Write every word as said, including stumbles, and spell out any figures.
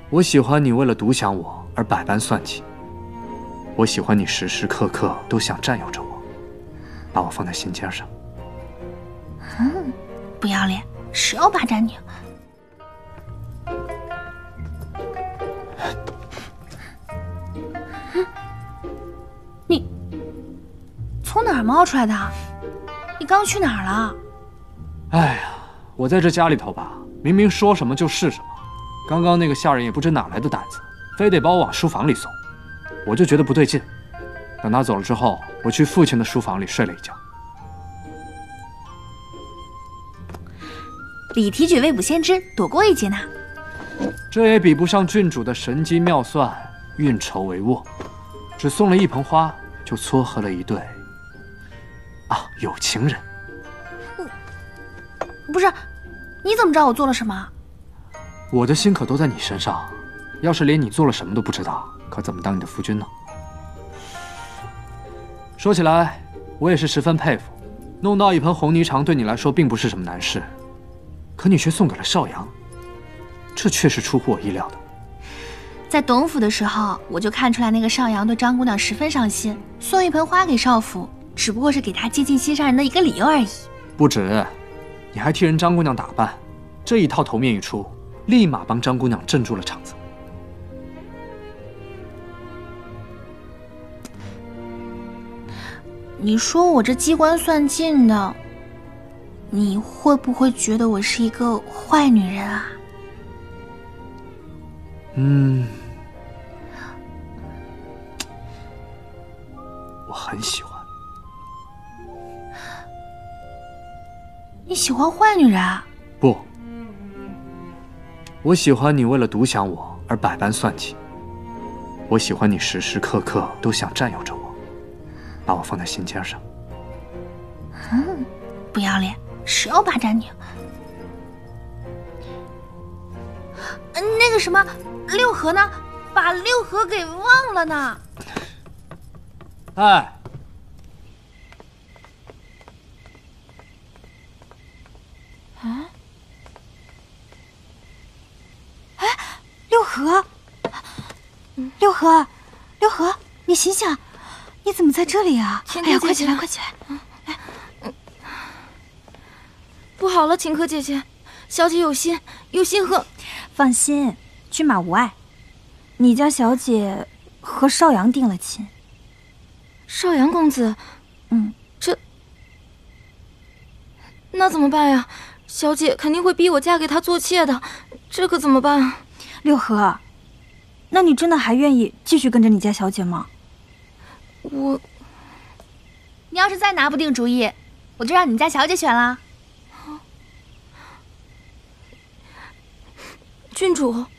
我喜欢你为了独享我而百般算计。我喜欢你时时刻刻都想占有着我，把我放在心尖上。 嗯，不要脸，谁要霸占你？你从哪儿冒出来的？你刚去哪儿了？ 哎呀，我在这家里头吧，明明说什么就是什么。刚刚那个下人也不知哪来的胆子，非得把我往书房里送，我就觉得不对劲。等他走了之后，我去父亲的书房里睡了一觉。 李提举未卜先知，躲过一劫呢。 这也比不上郡主的神机妙算，运筹帷幄。只送了一盆花，就撮合了一对啊有情人。 不是，你怎么知道我做了什么？ 我的心可都在你身上，要是连你做了什么都不知道，可怎么当你的夫君呢？说起来，我也是十分佩服，弄到一盆红泥肠对你来说并不是什么难事，可你却送给了少阳，这确实出乎我意料的。 在董府的时候，我就看出来那个少阳对张姑娘十分上心，送一盆花给少府，只不过是给她接近心上人的一个理由而已。 不止，你还替人张姑娘打扮，这一套头面一出，立马帮张姑娘镇住了场子。 你说我这机关算尽的，你会不会觉得我是一个坏女人啊？ 嗯，我很喜欢。 你喜欢坏女人啊？ 不，我喜欢你为了独享我而百般算计。我喜欢你时时刻刻都想占有着我，把我放在心尖上。 嗯，不要脸，谁要霸占你？那个什么，六合呢？把六合给忘了呢。 哎， 啊？哎，六合，六合，六合，你醒醒，你怎么在这里啊？哎呀，快起来，快起来！嗯，哎，嗯， 不好了，秦柯姐姐，小姐有心，有心和…… 放心，骏马无碍。你家小姐和少阳定了亲。 少阳公子， 嗯， 这那怎么办呀？小姐肯定会逼我嫁给他做妾的，这可怎么办啊？ 六合，那你真的还愿意继续跟着你家小姐吗？ 我， 你要是再拿不定主意，我就让你们家小姐选啦。 郡主。